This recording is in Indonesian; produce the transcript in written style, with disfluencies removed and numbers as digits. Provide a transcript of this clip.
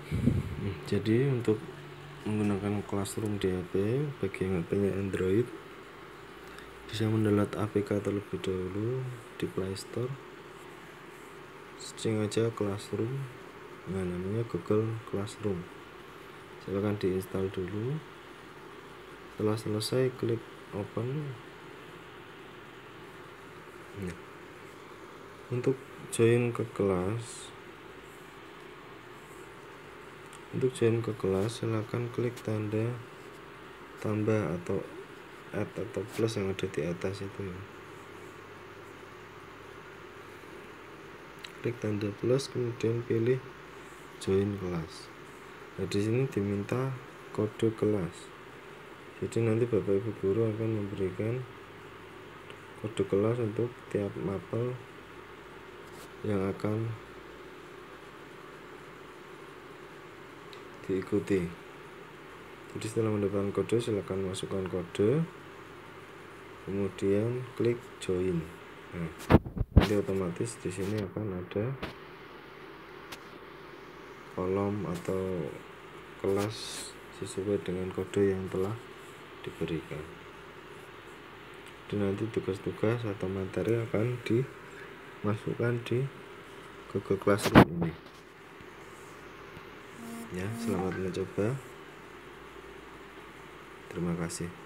Jadi untuk menggunakan Classroom di HP bagi yang HP-nya Android, bisa mendownload APK terlebih dahulu di Play Store. Searching aja Classroom, nah namanya Google Classroom. Silakan diinstal dulu. Setelah selesai, klik open. Nah, untuk join ke kelas, silakan klik tanda tambah atau add atau plus yang ada di atas itu ya. Klik tanda plus, kemudian pilih join kelas. Nah, di sini diminta kode kelas. Jadi nanti Bapak Ibu guru akan memberikan kode kelas untuk tiap mapel yang akan diikuti. Jadi setelah mendapatkan kode, silakan masukkan kode, kemudian klik join. Nah, nanti otomatis di sini akan ada kolom atau kelas sesuai dengan kode yang telah diberikan. Dan nanti tugas-tugas atau materi akan dimasukkan di Google Classroom ini. Ya, selamat mencoba. Terima kasih.